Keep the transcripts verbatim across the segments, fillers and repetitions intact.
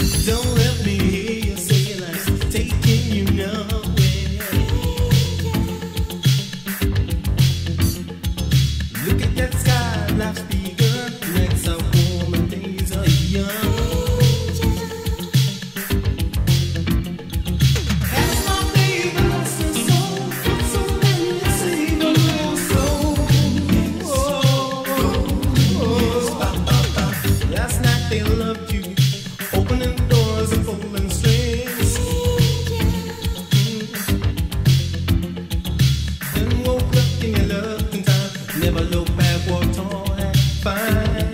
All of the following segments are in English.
Don't let me hear you say like taking you nowhere. Look at that sky, life's begun. Nights are warm and days are young. As my baby lost her soul, put some in to save a little soul. Oh, oh, oh. Last night they loved you, opening doors and pulling strings. Then woke up in your love in time. Never look back, walked on and fine.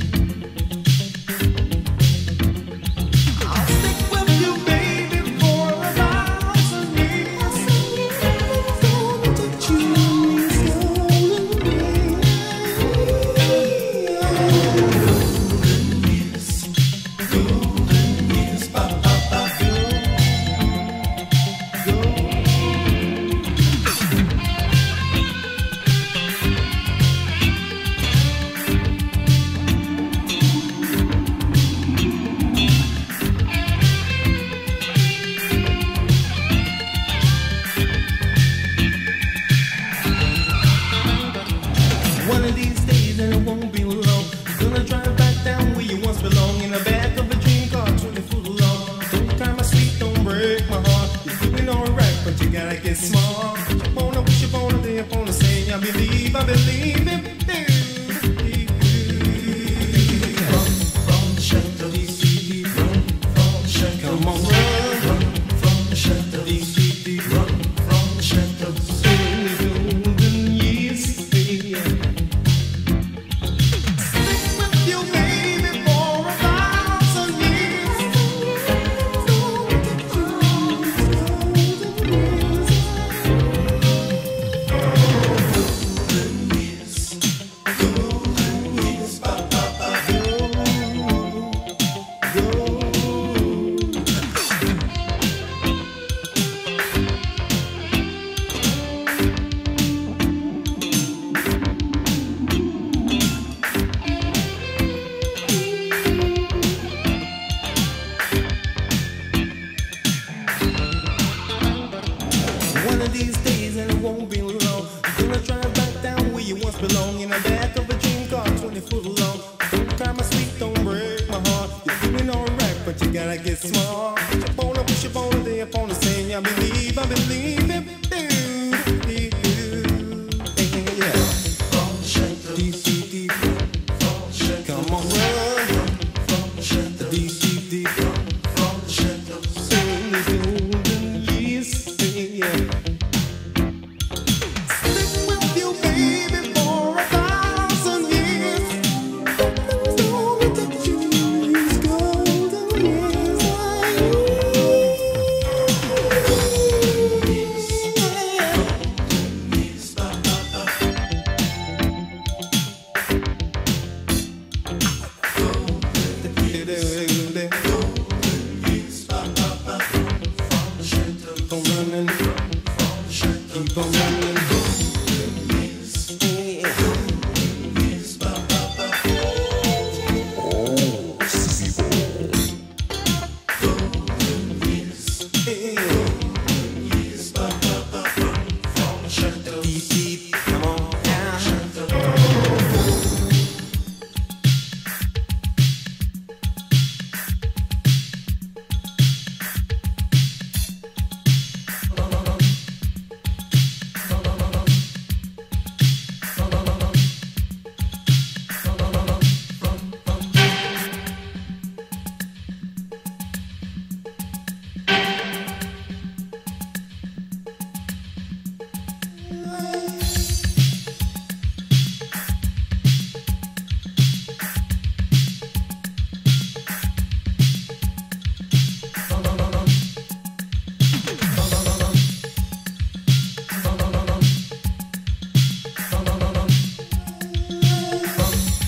I'll stick with you, baby, for a thousand years. Gonna touch you in these golden years. Golden years, ba ba ba, go, go. One of these days, and it won't be long, gonna drive back down where you once belonged, in the back of a dream car, twenty foot long. Don't tie my sweet, don't break my heart. You're doing alright, but you gotta get smart. You wanna wish you wanna day upon the say, I believe, I believe it. Run from the shelter, deep, deep, deep. Run from the shelter. Come on, run. Run from the shelter, deep, deep, deep. Run from the shelter. Golden years, yeah. You baby for a thousand years. Golden years, golden years, ba ba ba, go, go. One of these days, and it won't be long, gonna drive back down where you once belonged, in the back of a dream car, twenty foot long. Don't tie my sweet, don't break my heart. You're doing alright, but you gotta get smart. You wanna wish you wanna day upon the same. I believe, I believe it. Yeah. From the shelter, deep, deep, deep. From the shelter, come on, run. From the shelter, deep, deep, deep. From the shelter, sing these golden years, yeah. Stick with you, baby, for a thousand years. Gonna touch you in these golden years. Keep on running, keep on running. Deep, deep, come on down.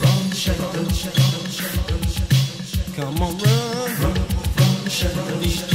Come on, run, run from the shadows.